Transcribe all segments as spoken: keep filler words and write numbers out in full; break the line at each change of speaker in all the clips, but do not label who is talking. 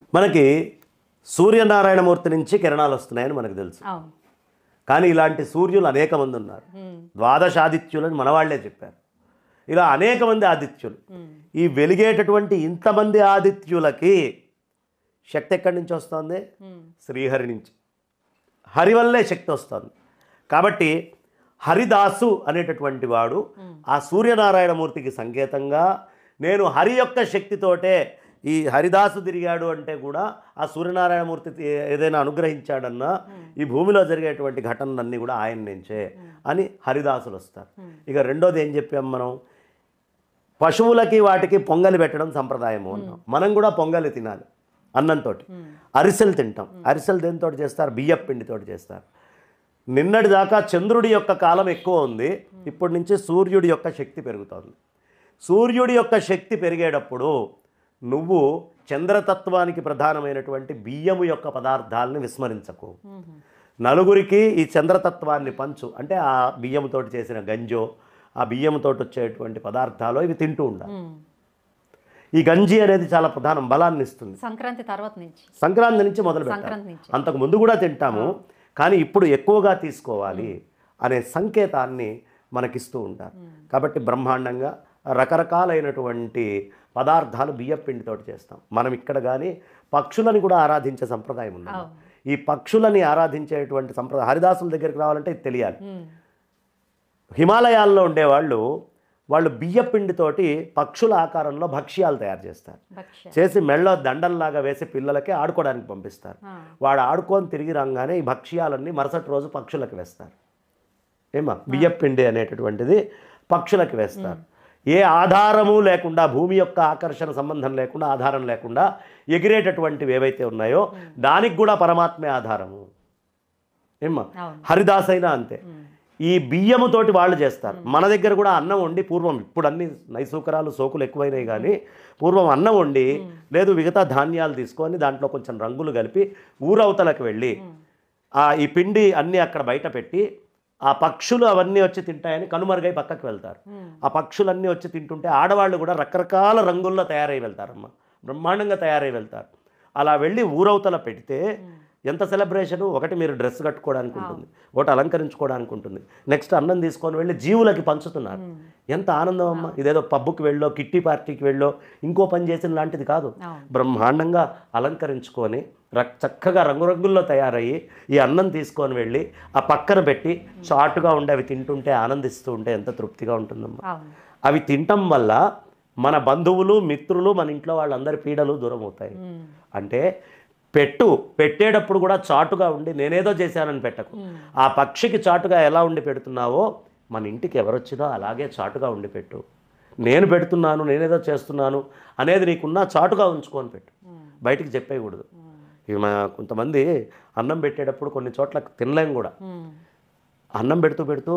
మనకి సూర్యనారాయణమూర్తి నుంచి కిరణాలు వస్తున్నాయని మనకు తెలుసు. కానీ ఇలాంటి సూర్యులు అనేక మంది ఉన్నారు. ద్వాదశాదిత్యులని మనవాళ్లే చెప్పారు. ఇలా అనేక మంది ఆదిత్యులు. ఈ వెలిగేటటువంటి ఇంతమంది ఆదిత్యులకి శక్తి ఎక్కడి నుంచి వస్తుంది? శ్రీహరి నుంచి. హరి వల్లే శక్తి వస్తుంది. కాబట్టి హరిదాసు అనేటటువంటి వాడు ఆ సూర్యనారాయణమూర్తికి సంకేతంగా నేను హరి యొక్క శక్తితోటే ఈ హరిదాసు తిరిగాడు అంటే కూడా ఆ సూర్యనారాయణమూర్తి ఏదైనా అనుగ్రహించాడన్నా ఈ భూమిలో జరిగేటువంటి ఘటనలన్నీ కూడా ఆయన నుంచే అని హరిదాసులు వస్తారు. ఇక రెండోది ఏం చెప్పాం మనం? పశువులకి వాటికి పొంగలి పెట్టడం సంప్రదాయము అన్నాం. మనం కూడా పొంగలి తినాలి అన్నంతో. అరిసెలు తింటాం. అరిసెలు దేనితో చేస్తారు? బియ్యం పిండితో చేస్తారు. నిన్నటి దాకా చంద్రుడి యొక్క కాలం ఎక్కువ ఉంది. ఇప్పటి నుంచి సూర్యుడి యొక్క శక్తి పెరుగుతోంది. సూర్యుడి యొక్క శక్తి పెరిగేటప్పుడు నువ్వు చంద్రతత్వానికి ప్రధానమైనటువంటి బియ్యము యొక్క పదార్థాలని విస్మరించకు. నలుగురికి ఈ చంద్రతత్వాన్ని పంచు. అంటే ఆ బియ్యంతో చేసిన గంజో ఆ బియ్యంతో వచ్చేటువంటి పదార్థాలు ఇవి తింటూ ఉండాలి. ఈ గంజి అనేది చాలా ప్రధానం, బలాన్ని ఇస్తుంది.
సంక్రాంతి తర్వాత నుంచి
సంక్రాంతి నుంచి మొదలు పెట్టాలి. అంతకు ముందు కూడా తింటాము, కానీ ఇప్పుడు ఎక్కువగా తీసుకోవాలి అనే సంకేతాన్ని మనకిస్తూ ఉంటారు. కాబట్టి బ్రహ్మాండంగా రకరకాలైనటువంటి పదార్థాలు బియ్యం పిండితో చేస్తాం. మనం ఇక్కడ కానీ పక్షులని కూడా ఆరాధించే సంప్రదాయం ఉంది. ఈ పక్షులని ఆరాధించేటువంటి సంప్రదాయం హరిదాసుల దగ్గరికి రావాలంటే ఇది తెలియాలి. హిమాలయాల్లో ఉండేవాళ్ళు వాళ్ళు బియ్య పిండితోటి పక్షుల ఆకారంలో భక్ష్యాలు తయారు చేస్తారు. చేసి మెళ్ళో దండల్లాగా వేసి పిల్లలకి ఆడుకోవడానికి పంపిస్తారు. వాడు ఆడుకొని తిరిగి రాగానే ఈ భక్ష్యాలన్నీ మరుసటి రోజు పక్షులకు వేస్తారు. ఏమా బియ్య పిండి అనేటటువంటిది పక్షులకు వేస్తారు. ఏ ఆధారము లేకుండా, భూమి యొక్క ఆకర్షణ సంబంధం లేకుండా, ఆధారం లేకుండా ఎగిరేటటువంటివి ఏవైతే ఉన్నాయో దానికి కూడా పరమాత్మే ఆధారము. ఏమ్మా హరిదాస్ అయినా అంతే. ఈ బియ్యముతోటి వాళ్ళు చేస్తారు. మన దగ్గర కూడా అన్నం వండి పూర్వం, ఇప్పుడు అన్ని నైసూకరాలు సోకులు ఎక్కువైనాయి కానీ పూర్వం అన్నం వండి లేదు మిగతా ధాన్యాలు తీసుకొని దాంట్లో కొంచెం రంగులు కలిపి ఊరవతలకు వెళ్ళి ఆ ఈ పిండి అన్నీ అక్కడ బయట పెట్టి ఆ పక్షులు అవన్నీ వచ్చి తింటాయని కనుమరుగై పక్కకు వెళ్తారు. ఆ పక్షులన్నీ వచ్చి తింటుంటే ఆడవాళ్ళు కూడా రకరకాల రంగుల్లో తయారై వెళ్తారమ్మ, బ్రహ్మాండంగా తయారై వెళ్తారు. అలా వెళ్ళి ఊరవతల పెడితే ఎంత సెలబ్రేషను! ఒకటి మీరు డ్రెస్ కట్టుకోవడానికి ఉంటుంది, ఒకటి అలంకరించుకోవడానికి ఉంటుంది, నెక్స్ట్ అన్నం తీసుకొని వెళ్ళి జీవులకి పంచుతున్నారు. ఎంత ఆనందం అమ్మ! ఇదేదో పబ్బుకి వెళ్ళో కిట్టి పార్టీకి వెళ్ళో ఇంకో పని చేసిన లాంటిది కాదు. బ్రహ్మాండంగా అలంకరించుకొని చక్కగా రంగురంగుల్లో తయారయ్యి ఈ అన్నం తీసుకొని వెళ్ళి ఆ పక్కన పెట్టి చాటుగా ఉండి అవి తింటుంటే ఆనందిస్తూ ఉంటే ఎంత తృప్తిగా ఉంటుందమ్మా. అవి తినటం వల్ల మన బంధువులు మిత్రులు మన ఇంట్లో వాళ్ళందరి పీడలు దూరం అవుతాయి. అంటే పెట్టు పెట్టేటప్పుడు కూడా చాటుగా ఉండి నేనేదో చేశానని పెట్టకు. ఆ పక్షికి చాటుగా ఎలా ఉండి పెడుతున్నావో మన ఇంటికి ఎవరొచ్చినా అలాగే చాటుగా ఉండి పెట్టు. నేను పెడుతున్నాను, నేనేదో చేస్తున్నాను అనేది నీకున్నా చాటుగా ఉంచుకొని పెట్టు, బయటికి చెప్పేయకూడదు. ఇవి మా కొంతమంది అన్నం పెట్టేటప్పుడు కొన్ని చోట్ల తినలేం కూడా. అన్నం పెడుతూ పెడుతూ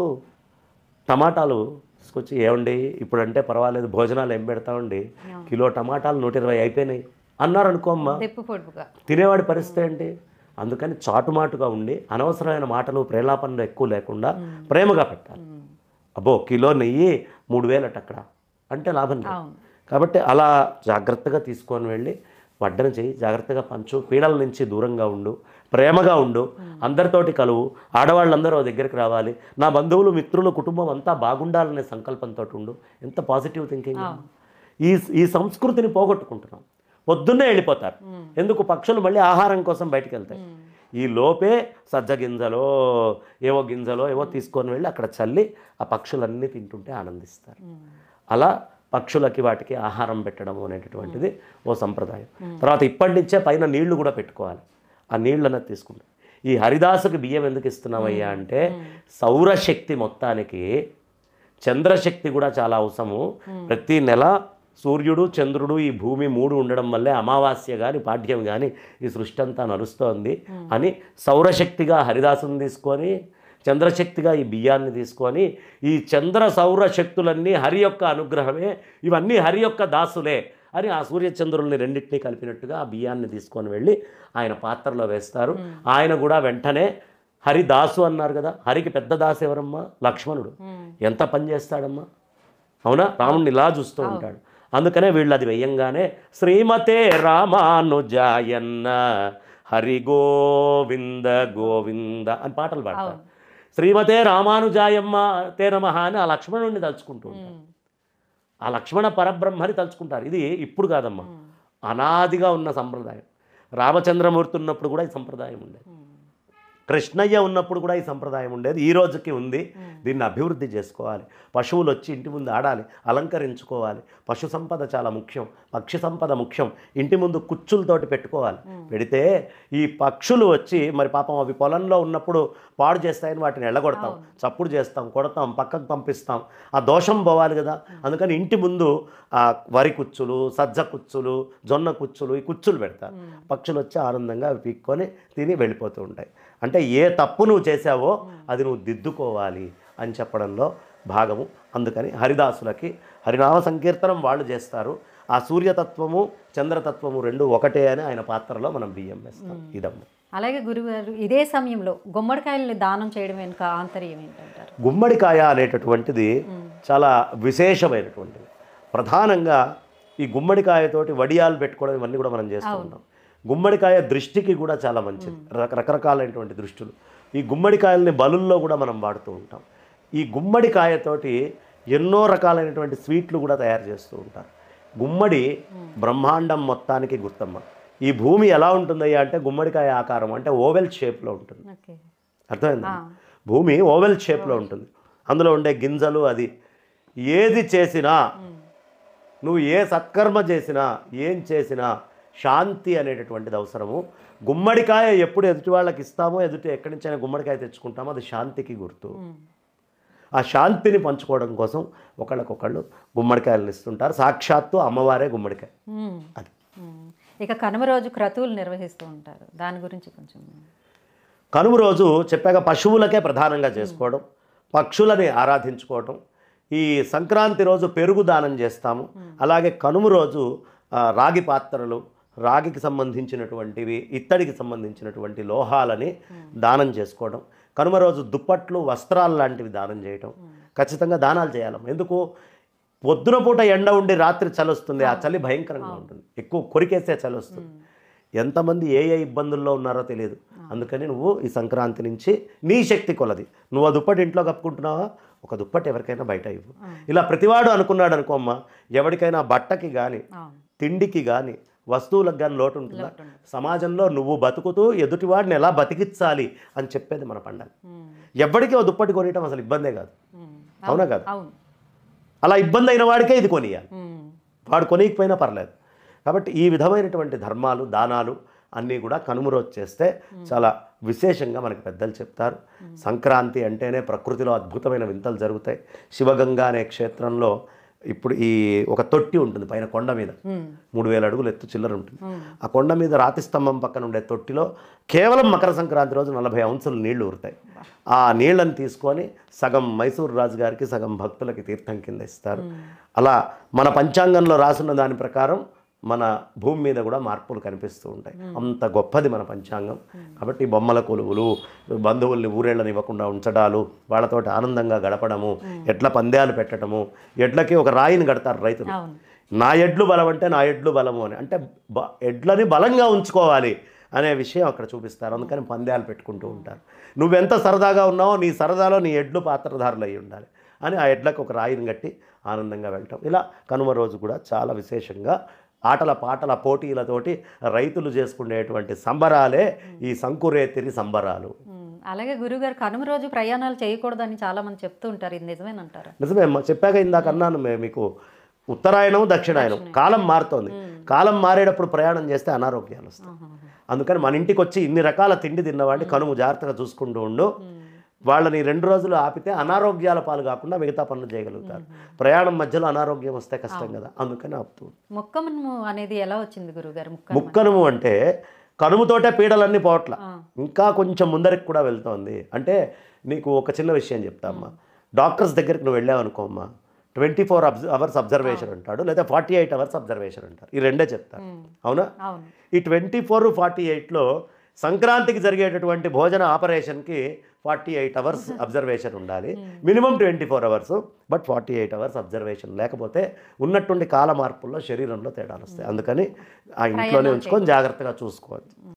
టమాటాలు తీసుకొచ్చి ఏమండి ఇప్పుడంటే పర్వాలేదు భోజనాలు ఏం పెడతామండి, కిలో టమాటాలు నూట ఇరవై అయిపోయినాయి అన్నారు అనుకోమ్మా, తినేవాడి పరిస్థితి ఏంటి? అందుకని చాటుమాటుగా ఉండి అనవసరమైన మాటలు ప్రేలాపనలు ఎక్కువ లేకుండా ప్రేమగా పెట్టాలి. అబ్బో కిలో నెయ్యి మూడు వేలట అక్కడ అంటే లాభం లేదు. కాబట్టి అలా జాగ్రత్తగా తీసుకొని వెళ్ళి వడ్డన చేయి, జాగ్రత్తగా పంచు, పీడల నుంచి దూరంగా ఉండు, ప్రేమగా ఉండు, అందరితోటి కలువు, ఆడవాళ్ళందరూ దగ్గరికి రావాలి, నా బంధువులు మిత్రులు కుటుంబం అంతా బాగుండాలనే సంకల్పంతో ఉండు. ఎంత పాజిటివ్ థింకింగ్! ఈ ఈ సంస్కృతిని పోగొట్టుకుంటున్నాం. పొద్దున్నే వెళ్ళిపోతారు. ఎందుకు? పక్షులు మళ్ళీ ఆహారం కోసం బయటికి వెళ్తాయి. ఈ లోపే సజ్జ గింజలో ఏవో గింజలో ఏవో తీసుకొని వెళ్ళి అక్కడ చల్లి ఆ పక్షులన్నీ తింటుంటే ఆనందిస్తారు. అలా పక్షులకి వాటికి ఆహారం పెట్టడం అనేటటువంటిది ఓ సంప్రదాయం. తర్వాత ఇప్పటి నుంచే పైన నీళ్లు కూడా పెట్టుకోవాలి. ఆ నీళ్ళు అన్నది తీసుకుంటాం. ఈ హరిదాసుకి బియ్యం ఎందుకు ఇస్తున్నామయ్యా అంటే సౌరశక్తి మొత్తానికి చంద్రశక్తి కూడా చాలా అవసరము. ప్రతి నెల సూర్యుడు చంద్రుడు ఈ భూమి మూడు ఉండడం వల్లే అమావాస్య కానీ పాఠ్యం కానీ ఈ సృష్టి అంతా నడుస్తోంది అని సౌరశక్తిగా హరిదాసుని తీసుకొని చంద్రశక్తిగా ఈ బియ్యాన్ని తీసుకొని ఈ చంద్ర సౌర శక్తులన్నీ హరి యొక్క అనుగ్రహమే, ఇవన్నీ హరి యొక్క దాసులే అని ఆ సూర్యచంద్రుల్ని రెండింటినీ కలిపినట్టుగా ఆ బియ్యాన్ని తీసుకొని వెళ్ళి ఆయన పాత్రలో వేస్తారు. ఆయన కూడా వెంటనే హరిదాసు అన్నారు కదా, హరికి పెద్ద దాసు ఎవరమ్మా? లక్ష్మణుడు. ఎంత పని చేస్తాడమ్మా, అవునా? రాముడిని ఇలా చూస్తూ ఉంటాడు. అందుకనే వీళ్ళు అది వెయ్యంగానే శ్రీమతే రామానుజాయన్న హరి గోవింద గోవింద అని పాటలు పాడతారు. శ్రీమతే రామానుజాయమ్మ తే నమః అని ఆ లక్ష్మణుడిని తలుచుకుంటూ ఉంటారు. ఆ లక్ష్మణ పరబ్రహ్మని తలుచుకుంటారు. ఇది ఇప్పుడు కాదమ్మా, అనాదిగా ఉన్న సంప్రదాయం. రామచంద్రమూర్తి ఉన్నప్పుడు కూడా ఈ సంప్రదాయం ఉండేది, కృష్ణయ్య ఉన్నప్పుడు కూడా ఈ సంప్రదాయం ఉండేది, ఈ రోజుకి ఉంది. దీన్ని అభివృద్ధి చేసుకోవాలి. పశువులు వచ్చి ఇంటి ముందు ఆడాలి, అలంకరించుకోవాలి. పశు సంపద చాలా ముఖ్యం, పక్షి సంపద ముఖ్యం. ఇంటి ముందు కుచ్చులతోటి పెట్టుకోవాలి. పెడితే ఈ పక్షులు వచ్చి మరి పాపం అవి పొలంలో ఉన్నప్పుడు పాడు చేస్తాయని వాటిని ఎళ్ళగొడతాం, చప్పుడు చేస్తాం, కొడతాం, పక్కకు పంపిస్తాం. ఆ దోషం పోవాలి కదా. అందుకని ఇంటి ముందు ఆ వరి కుచ్చులు, సజ్జ కుచ్చులు, జొన్న కుచ్చులు, ఈ కుచ్చులు పెడతారు. పక్షులు వచ్చి ఆనందంగా అవి పీక్కొని తిని వెళ్ళిపోతూ ఉంటాయి. అంటే ఏ తప్పు నువ్వు చేసావో అది నువ్వు దిద్దుకోవాలి అని చెప్పడంలో భాగము. అందుకని హరిదాసులకి హరినామ సంకీర్తనం వాళ్ళు చేస్తారు. ఆ సూర్యతత్వము చంద్రతత్వము రెండు ఒకటే అని ఆయన పాత్రలో మనం బియ్యం వేస్తాం. ఇదమ్మ.
అలాగే గురుగారు, ఇదే సమయంలో గుమ్మడికాయల్ని దానం చేయడం వెనుక ఆంతర్యం ఏంటంటారు?
గుమ్మడికాయ అనేటటువంటిది చాలా విశేషమైనటువంటిది. ప్రధానంగా ఈ గుమ్మడికాయతోటి వడియాలు పెట్టుకోవడం ఇవన్నీ కూడా మనం చేస్తూ ఉంటాం. గుమ్మడికాయ దృష్టికి కూడా చాలా మంచిది, రకరకాలైనటువంటి దృష్టులు. ఈ గుమ్మడికాయల్ని బలుల్లో కూడా మనం వాడుతూ ఉంటాం. ఈ గుమ్మడికాయతోటి ఎన్నో రకాలైనటువంటి స్వీట్లు కూడా తయారు చేస్తూ ఉంటారు. గుమ్మడి బ్రహ్మాండం మొత్తానికి గుర్తమ్మ. ఈ భూమి ఎలా ఉంటుందయ్యా అంటే గుమ్మడికాయ ఆకారం, అంటే ఓవెల్ షేప్లో ఉంటుంది. అర్థమైందా? భూమి ఓవెల్ షేప్లో ఉంటుంది. అందులో ఉండే గింజలు, అది ఏది చేసినా, నువ్వు ఏ సత్కర్మ చేసినా, ఏం చేసినా శాంతి అనేటటువంటిది అవసరము. గుమ్మడికాయ ఎప్పుడు ఎదుటి వాళ్ళకి ఇస్తామో, ఎదుటి ఎక్కడి నుంచైనా గుమ్మడికాయ తెచ్చుకుంటామో, అది శాంతికి గుర్తు. ఆ శాంతిని పంచుకోవడం కోసం ఒకళ్ళకొకళ్ళు గుమ్మడికాయలను ఇస్తుంటారు. సాక్షాత్తు అమ్మవారే గుమ్మడికాయ. అది
ఇక కనుమ రోజు క్రతువులు నిర్వహిస్తూ ఉంటారు, దాని గురించి కొంచెం.
కనుమ రోజు చెప్పాక పశువులకే ప్రధానంగా చేసుకోవడం, పక్షులని ఆరాధించుకోవటం. ఈ సంక్రాంతి రోజు పెరుగు దానం చేస్తాము. అలాగే కనుమ రోజు రాగి పాత్రలు, రాగికి సంబంధించినటువంటివి, ఇత్తడికి సంబంధించినటువంటి లోహాలని దానం చేసుకోవడం. కనుమ రోజు దుప్పట్లు, వస్త్రాలు లాంటివి దానం చేయటం. ఖచ్చితంగా దానాలు చేయాలమ్మ. ఎందుకు? పొద్దున పూట ఎండ ఉండి రాత్రి చలి వస్తుంది, ఆ చలి భయంకరంగా ఉంటుంది, ఎక్కువ కొరికేసే చలి వస్తుంది. ఎంతమంది ఏ ఏ ఇబ్బందుల్లో ఉన్నారో తెలియదు. అందుకని నువ్వు ఈ సంక్రాంతి నుంచి నీ శక్తి కొలది, నువ్వు ఆ దుప్పటి ఇంట్లో కప్పుకుంటున్నావా, ఒక దుప్పటి ఎవరికైనా బయట ఇవ్వు. ఇలా ప్రతివాడు అనుకున్నాడు అనుకో అమ్మ, ఎవరికైనా బట్టకి కానీ, తిండికి కానీ, వస్తువులకు కానీ లోటు ఉంటుందా? సమాజంలో నువ్వు బతుకుతూ ఎదుటివాడిని ఎలా బతికించాలి అని చెప్పేది మన పండగ. ఎవరికి ఓ దుప్పటి కొనియటం అసలు ఇబ్బందే కాదు, అవునా కాదు? అలా ఇబ్బంది అయిన వాడికే ఇది కొనియాలి, వాడు కొనియకపోయినా పర్లేదు. కాబట్టి ఈ విధమైనటువంటి ధర్మాలు, దానాలు అన్నీ కూడా కనుమ రోజు చేస్తే చాలా విశేషంగా మనకి పెద్దలు చెప్తారు. సంక్రాంతి అంటేనే ప్రకృతిలో అద్భుతమైన వింతలు జరుగుతాయి. శివగంగా అనే క్షేత్రంలో ఇప్పుడు ఈ ఒక తొట్టి ఉంటుంది పైన కొండ మీద, మూడు వేల అడుగులు ఎత్తు చిల్లర ఉంటుంది. ఆ కొండ మీద రాతి స్తంభం పక్కన ఉండే తొట్టిలో కేవలం మకర సంక్రాంతి రోజు నలభై అంశాలు నీళ్లు ఊరుతాయి. ఆ నీళ్ళని తీసుకొని సగం మైసూరు రాజు గారికి, సగం భక్తులకి తీర్థం కింద ఇస్తారు. అలా మన పంచాంగంలో రాసున్న దాని ప్రకారం మన భూమి మీద కూడా మార్పులు కనిపిస్తూ ఉంటాయి. అంత గొప్పది మన పంచాంగం. కాబట్టి బొమ్మల కొలువులు, బంధువుల్ని ఊరేళ్ళని ఇవ్వకుండా ఉంచడాలు, వాళ్ళతోటి ఆనందంగా గడపడము, ఎడ్ల పందాలు పెట్టడము. ఎడ్లకి ఒక రాయిని కడతారు రైతులు, నా ఎడ్లు బలం అంటే నా ఎడ్లు బలము అని, అంటే ఎడ్లని బలంగా ఉంచుకోవాలి అనే విషయం అక్కడ చూపిస్తారు. అందుకని పందాలు పెట్టుకుంటూ ఉంటారు. నువ్వెంత సరదాగా ఉన్నావో నీ సరదాలో నీ ఎడ్లు పాత్రధారులు అయి ఉండాలి అని ఆ ఎడ్లకు ఒక రాయిని కట్టి ఆనందంగా వెళ్ళటం. ఇలా కనుమ రోజు కూడా చాలా విశేషంగా ఆటల పాటల పోటీలతోటి రైతులు చేసుకునేటువంటి సంబరాలే ఈ సంకురేతిరి సంబరాలు.
అలాగే గురుగారు, కనుమ రోజు ప్రయాణాలు చేయకూడదని చాలా మంది చెప్తూ ఉంటారు, ఇది నిజమేనంటారా?
నిజమే అమ్మా, చెప్పాక ఇందాక అన్నాను మీకు, ఉత్తరాయణం దక్షిణాయనం, కాలం మారుతోంది. కాలం మారేటప్పుడు ప్రయాణం చేస్తే అనారోగ్యాలు వస్తాయి. అందుకని మన ఇంటికి వచ్చి ఇన్ని రకాల తిండి తిన్నవాడిని కనుమ జాగ్రత్తగా చూసుకుంటూ ఉండు. వాళ్ళని రెండు రోజులు ఆపితే అనారోగ్యాల పాలు కాకుండా మిగతా పనులు చేయగలుగుతారు. ప్రయాణం మధ్యలో అనారోగ్యం వస్తే కష్టం కదా, అందుకని ఆపుతూ.
ముక్కనుము అనేది ఎలా వచ్చింది గురుగారు?
ముక్కనుము అంటే కనుముతోటే పీడలన్నీ పోవట్ల, ఇంకా కొంచెం ముందరికి కూడా వెళ్తోంది. అంటే నీకు ఒక చిన్న విషయం చెప్తా అమ్మా, డాక్టర్స్ దగ్గరికి నువ్వు వెళ్ళావు అనుకో అమ్మా, ట్వంటీ ఫోర్ అవర్స్ అబ్జర్వేషన్ అంటాడు, లేదా ఫార్టీ ఎయిట్ అవర్స్ అబ్జర్వేషన్ అంటారు. ఈ రెండే చెప్తారు, అవునా? ఈ ట్వంటీ ఫోర్ ఫార్టీ ఎయిట్లో సంక్రాంతికి జరిగేటటువంటి భోజన ఆపరేషన్కి ఫార్టీ ఎయిట్ అవర్స్ అబ్జర్వేషన్ ఉండాలి, minimum twenty four hours but forty eight hours observation లేకపోతే ఉన్నటువంటి కాల మార్పుల్లో శరీరంలో తేడాలు వస్తాయి. అందుకని ఆ ఇంట్లోనే ఉంచుకొని జాగ్రత్తగా చూసుకోవచ్చు.